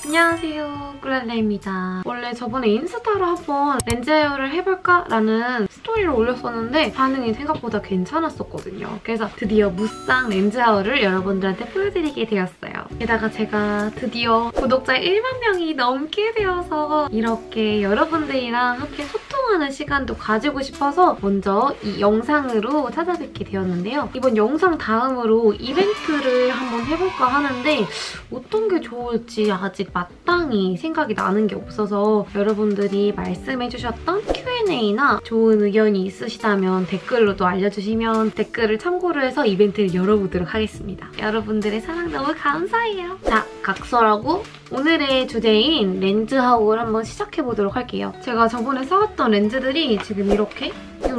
안녕하세요, 꿀랄레입니다. 원래 저번에 인스타로 한번 렌즈 헤어를 해볼까? 라는 스토리를 올렸었는데 반응이 생각보다 괜찮았었거든요. 그래서 드디어 무쌍 렌즈 헤어를 여러분들한테 보여드리게 되었어요. 게다가 제가 드디어 구독자 1만 명이 넘게 되어서 이렇게 여러분들이랑 함께 소통하는 시간도 가지고 싶어서 먼저 이 영상으로 찾아뵙게 되었는데요. 이번 영상 다음으로 이벤트를 한번 해볼까 하는데 어떤 게 좋을지 아직 마땅히 생각이 나는 게 없어서 여러분들이 말씀해주셨던 Q&A나 좋은 의견이 있으시다면 댓글로도 알려주시면 댓글을 참고로 해서 이벤트를 열어보도록 하겠습니다. 여러분들의 사랑 너무 감사해요. 자, 각설하고 오늘의 주제인 렌즈 하울 한번 시작해보도록 할게요. 제가 저번에 사왔던 렌즈들이 지금 이렇게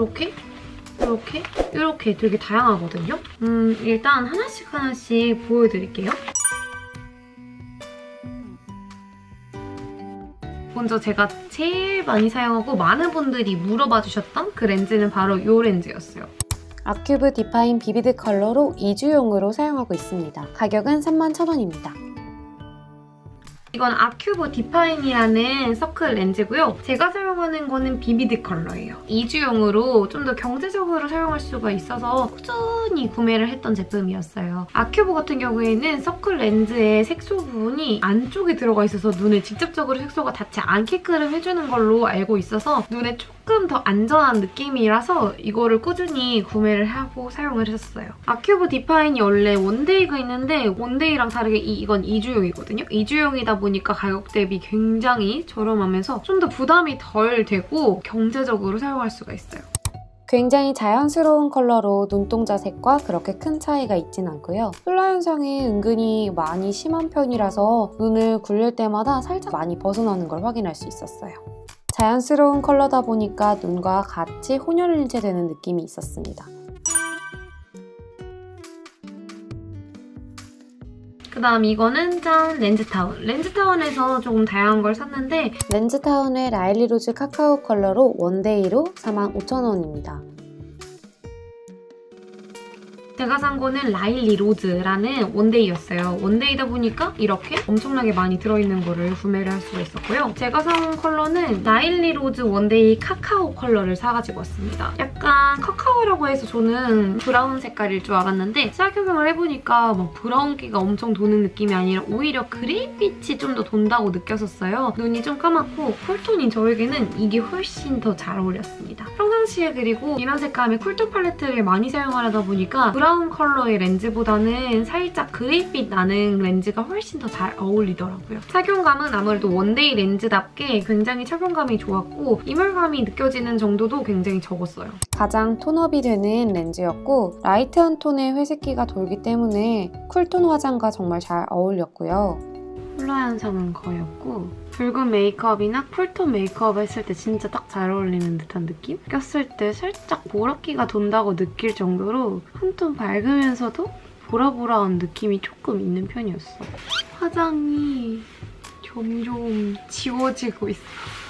되게 다양하거든요. 일단 하나씩 보여드릴게요. 먼저 제가 제일 많이 사용하고 많은 분들이 물어봐 주셨던 그 렌즈는 바로 이 렌즈였어요. 아큐브 디파인 비비드 컬러로 2주용으로 사용하고 있습니다. 가격은 31,000원입니다. 이건 아큐브 디파인이라는 서클 렌즈고요. 제가 사용하는 거는 비비드 컬러예요. 2주용으로 좀 더 경제적으로 사용할 수가 있어서 꾸준히 구매를 했던 제품이었어요. 아큐브 같은 경우에는 서클 렌즈의 색소 부분이 안쪽에 들어가 있어서 눈에 직접적으로 색소가 닿지 않게끔 해주는 걸로 알고 있어서 눈에 조금 더 안전한 느낌이라서 이거를 꾸준히 구매를 하고 사용을 했었어요. 아큐브 디파인이 원래 원데이가 있는데 원데이랑 다르게 이건 2주용이거든요. 2주용이다 보니까 가격 대비 굉장히 저렴하면서 좀 더 부담이 덜 되고 경제적으로 사용할 수가 있어요. 굉장히 자연스러운 컬러로 눈동자 색과 그렇게 큰 차이가 있진 않고요. 플라 현상이 은근히 많이 심한 편이라서 눈을 굴릴 때마다 살짝 많이 벗어나는 걸 확인할 수 있었어요. 자연스러운 컬러다 보니까 눈과 같이 혼혈일체되는 느낌이 있었습니다. 그다음 이거는 짠! 렌즈타운. 렌즈타운에서 조금 다양한 걸 샀는데 렌즈타운의 라일리 로즈 카카오 컬러로 원데이로 45,000원입니다. 제가 산 거는 라일리 로즈라는 원데이였어요. 원데이다 보니까 이렇게 엄청나게 많이 들어있는 거를 구매를 할 수가 있었고요. 제가 사온 컬러는 라일리 로즈 원데이 카카오 컬러를 사가지고 왔습니다. 약간 카카오라고 해서 저는 브라운 색깔일 줄 알았는데 착용을 해보니까 막 브라운기가 엄청 도는 느낌이 아니라 오히려 그레이빛이 좀 더 돈다고 느꼈었어요. 눈이 좀 까맣고 쿨톤인 저에게는 이게 훨씬 더 잘 어울렸습니다. 평상시에 그리고 이런 색감의 쿨톤 팔레트를 많이 사용하다 보니까 브라운 컬러의 렌즈보다는 살짝 그레이빛 나는 렌즈가 훨씬 더 잘 어울리더라고요. 착용감은 아무래도 원데이 렌즈답게 굉장히 착용감이 좋았고 이물감이 느껴지는 정도도 굉장히 적었어요. 가장 톤업이 되는 렌즈였고 라이트한 톤의 회색기가 돌기 때문에 쿨톤 화장과 정말 잘 어울렸고요. 컬러 현상은 거의 없고 붉은 메이크업이나 쿨톤 메이크업 했을 때 진짜 딱 잘 어울리는 듯한 느낌? 꼈을 때 살짝 보랏기가 돈다고 느낄 정도로 한 톤 밝으면서도 보라보라한 느낌이 조금 있는 편이었어. 화장이 점점 지워지고 있어.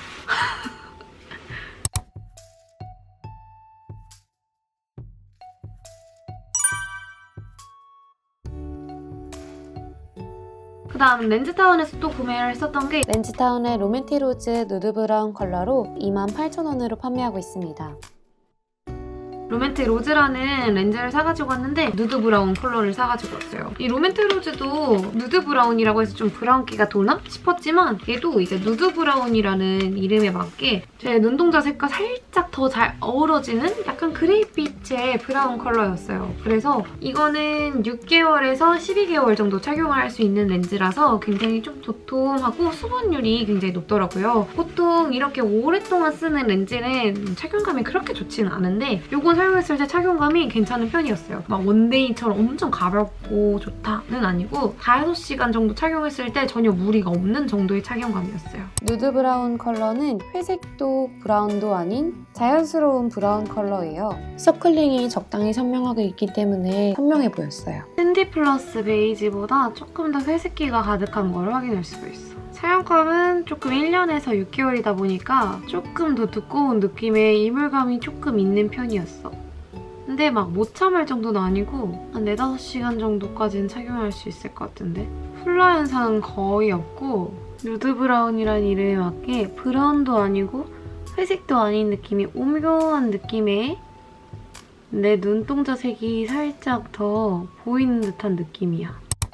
그다음 렌즈타운에서 또 구매를 했었던 게 렌즈타운의 로맨틱 로즈 누드 브라운 컬러로 28,000원으로 판매하고 있습니다. 로맨틱 로즈라는 렌즈를 사가지고 왔는데 누드 브라운 컬러를 사가지고 왔어요. 이 로맨틱 로즈도 누드 브라운이라고 해서 좀 브라운기가 도나 싶었지만 얘도 이제 누드 브라운이라는 이름에 맞게 제 눈동자 색과 살짝 더 잘 어우러지는 약간 그레이빛의 브라운 컬러였어요. 그래서 이거는 6개월에서 12개월 정도 착용을 할 수 있는 렌즈라서 굉장히 좀 도톰하고 수분율이 굉장히 높더라고요. 보통 이렇게 오랫동안 쓰는 렌즈는 착용감이 그렇게 좋지는 않은데 이건 사용했을 때 착용감이 괜찮은 편이었어요. 막 원데이처럼 엄청 가볍고 좋다는 아니고 5-6시간 정도 착용했을 때 전혀 무리가 없는 정도의 착용감이었어요. 누드 브라운 컬러는 회색도 브라운도 아닌 자연스러운 브라운 컬러예요. 서클링이 적당히 선명하게 있기 때문에 선명해 보였어요. 샌디 플러스 베이지보다 조금 더 회색기가 가득한 걸 확인할 수가 있어. 사용감은 조금 1년에서 6개월이다 보니까 조금 더 두꺼운 느낌의 이물감이 조금 있는 편이었어. 근데 막 못 참을 정도는 아니고 한 4-5시간 정도까지는 착용할 수 있을 것 같은데 훌라 현상은 거의 없고 누드 브라운이란 이름에 맞게 브라운도 아니고 회색도 아닌 느낌이 오묘한 느낌의 내 눈동자 색이 살짝 더 보이는 듯한 느낌이야.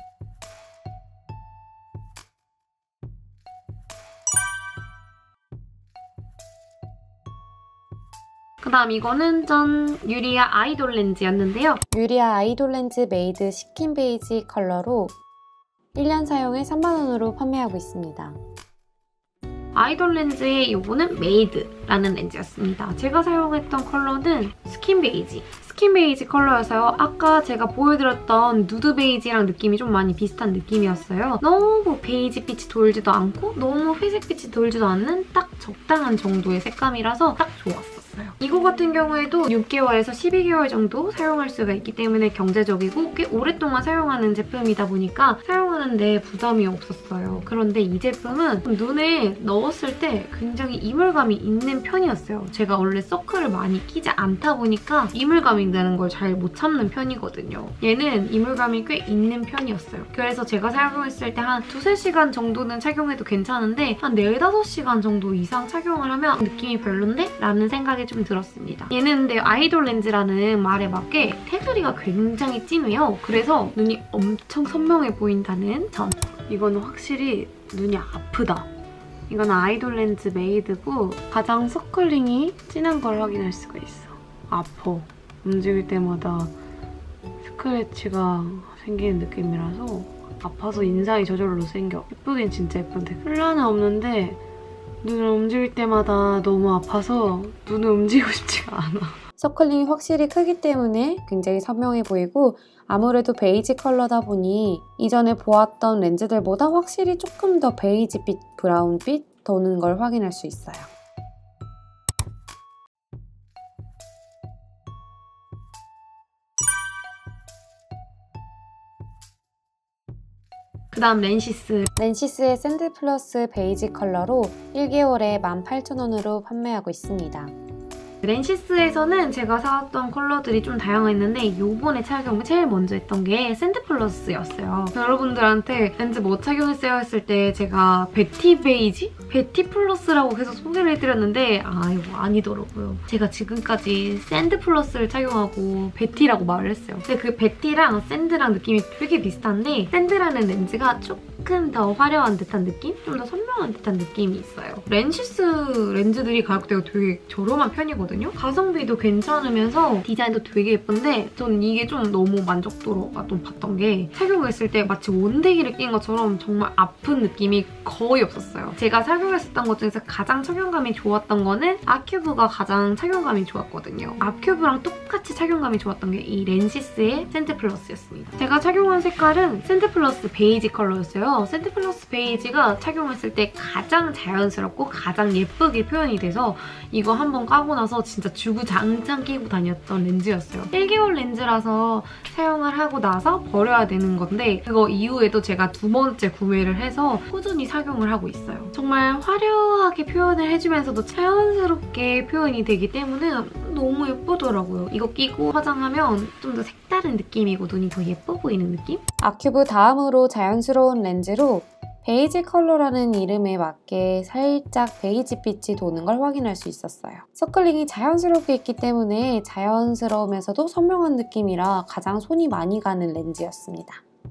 그다음 이거는 짠! 유리아 아이돌 렌즈였는데요. 유리아 아이돌 렌즈 메이드 스킨 베이지 컬러로 1년 사용에 3만원으로 판매하고 있습니다. 아이돌 렌즈의 이거는 메이드라는 렌즈였습니다. 제가 사용했던 컬러는 스킨 베이지. 스킨 베이지 컬러여서요. 아까 제가 보여드렸던 누드 베이지랑 느낌이 좀 많이 비슷한 느낌이었어요. 너무 베이지 빛이 돌지도 않고 너무 회색 빛이 돌지도 않는 딱 적당한 정도의 색감이라서 딱 좋았어요. 이거 같은 경우에도 6개월에서 12개월 정도 사용할 수가 있기 때문에 경제적이고 꽤 오랫동안 사용하는 제품이다 보니까 사용하는데 부담이 없었어요. 그런데 이 제품은 눈에 넣었을 때 굉장히 이물감이 있는 편이었어요. 제가 원래 서클을 많이 끼지 않다 보니까 이물감이 나는 걸 잘 못 참는 편이거든요. 얘는 이물감이 꽤 있는 편이었어요. 그래서 제가 사용했을 때 한 2~3시간 정도는 착용해도 괜찮은데 한 4~5시간 정도 이상 착용을 하면 느낌이 별론데? 라는 생각이 좀 들었습니다. 얘는 근데 아이돌 렌즈라는 말에 맞게 테두리가 굉장히 진해요. 그래서 눈이 엄청 선명해 보인다는 점. 이거는 확실히 눈이 아프다. 이건 아이돌 렌즈 메이드고 가장 서클링이 진한 걸 확인할 수가 있어. 아파. 움직일 때마다 스크래치가 생기는 느낌이라서 아파서 인상이 저절로 생겨. 예쁘긴 진짜 예쁜데 플라는 없는데 눈을 움직일 때마다 너무 아파서 눈을 움직이고 싶지가 않아. 서클링이 확실히 크기 때문에 굉장히 선명해 보이고 아무래도 베이지 컬러다 보니 이전에 보았던 렌즈들보다 확실히 조금 더 베이지빛, 브라운빛 도는 걸 확인할 수 있어요. 그다음 렌시스. 렌시스의 샌드 플러스 베이지 컬러로 1개월에 18,000원으로 판매하고 있습니다. 렌시스에서는 제가 사왔던 컬러들이 좀 다양했는데 이번에 착용을 제일 먼저 했던 게 샌드 플러스였어요. 여러분들한테 렌즈 뭐 착용했어요 했을 때 제가 베티 베이지? 베티 플러스라고 계속 소개를 해드렸는데 이거 아니더라고요. 제가 지금까지 샌드 플러스를 착용하고 베티라고 말을 했어요. 근데 그 베티랑 샌드랑 느낌이 되게 비슷한데 샌드라는 렌즈가 조금 더 화려한 듯한 느낌? 좀 더 선명한 듯한 느낌이 있어요. 렌시스 렌즈들이 가격대가 되게 저렴한 편이거든요. 가성비도 괜찮으면서 디자인도 되게 예쁜데 저는 이게 좀 너무 만족도가 좀 봤던 게 착용했을 때 마치 원데기를 낀 것처럼 정말 아픈 느낌이 거의 없었어요. 제가 착용했었던 것 중에서 가장 착용감이 좋았던 거는 아큐브가 가장 착용감이 좋았거든요. 아큐브랑 똑같이 착용감이 좋았던 게 이 렌시스의 샌드 플러스였습니다. 제가 착용한 색깔은 샌드 플러스 베이지 컬러였어요. 샌드 플러스 베이지가 착용했을 때 가장 자연스럽고 가장 예쁘게 표현이 돼서 이거 한번 까고 나서 진짜 주구장창 끼고 다녔던 렌즈였어요. 1개월 렌즈라서 사용을 하고 나서 버려야 되는 건데 그거 이후에도 제가 2번째 구매를 해서 꾸준히 착용을 하고 있어요. 정말 화려하게 표현을 해주면서도 자연스럽게 표현이 되기 때문에 너무 예쁘더라고요. 이거 끼고 화장하면 좀 더 색다른 느낌이고 눈이 더 예뻐 보이는 느낌? 아큐브 다음으로 자연스러운 렌즈로 베이지 컬러라는 이름에 맞게 살짝 베이지빛이 도는 걸 확인할 수 있었어요. 서클링이 자연스럽게 있기 때문에 자연스러우면서도 선명한 느낌이라 가장 손이 많이 가는 렌즈였습니다.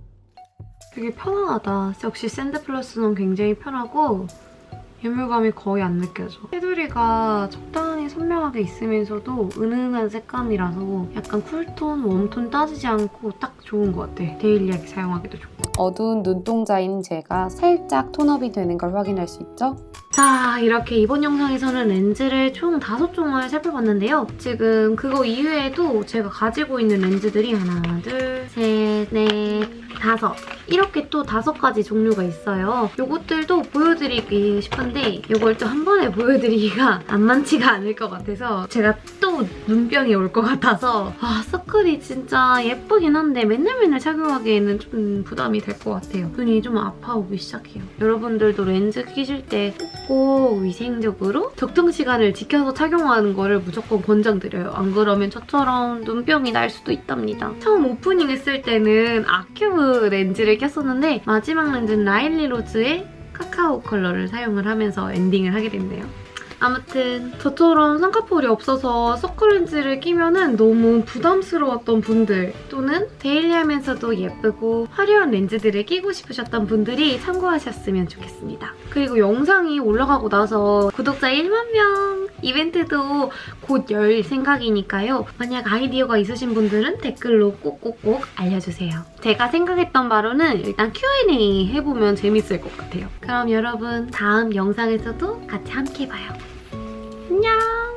되게 편안하다. 역시 샌드 플러스는 굉장히 편하고 예물감이 거의 안 느껴져. 테두리가 적당히 선명하게 있으면서도 은은한 색감이라서 약간 쿨톤, 웜톤 따지지 않고 딱 좋은 것 같아. 데일리하게 사용하기도 좋고. 어두운 눈동자인 제가 살짝 톤업이 되는 걸 확인할 수 있죠? 자, 이렇게 이번 영상에서는 렌즈를 총 5종을 살펴봤는데요. 지금 그거 이외에도 제가 가지고 있는 렌즈들이 하나, 둘, 셋, 넷, 5 이렇게 또 5가지 종류가 있어요. 요것들도 보여드리고 싶은데 요걸 또 한 번에 보여드리기가 만만치가 않을 것 같아서 제가 또 눈병이 올 것 같아서 서클이 진짜 예쁘긴 한데 맨날 착용하기에는 좀 부담이 될 것 같아요. 눈이 좀 아파오기 시작해요. 여러분들도 렌즈 끼실 때 꼭 위생적으로 적정 시간을 지켜서 착용하는 거를 무조건 권장드려요. 안 그러면 저처럼 눈병이 날 수도 있답니다. 처음 오프닝 했을 때는 아큐브 렌즈를 꼈었는데 마지막 렌즈는 라일리 로즈의 카카오 컬러를 사용을 하면서 엔딩을 하게 됐네요. 아무튼 저처럼 쌍꺼풀이 없어서 서클렌즈를 끼면은 너무 부담스러웠던 분들 또는 데일리하면서도 예쁘고 화려한 렌즈들을 끼고 싶으셨던 분들이 참고하셨으면 좋겠습니다. 그리고 영상이 올라가고 나서 구독자 1만 명 이벤트도 곧 열 생각이니까요. 만약 아이디어가 있으신 분들은 댓글로 꼭꼭꼭 알려주세요. 제가 생각했던 바로는 일단 Q&A 해보면 재밌을 것 같아요. 그럼 여러분 다음 영상에서도 같이 함께 봐요. 안녕!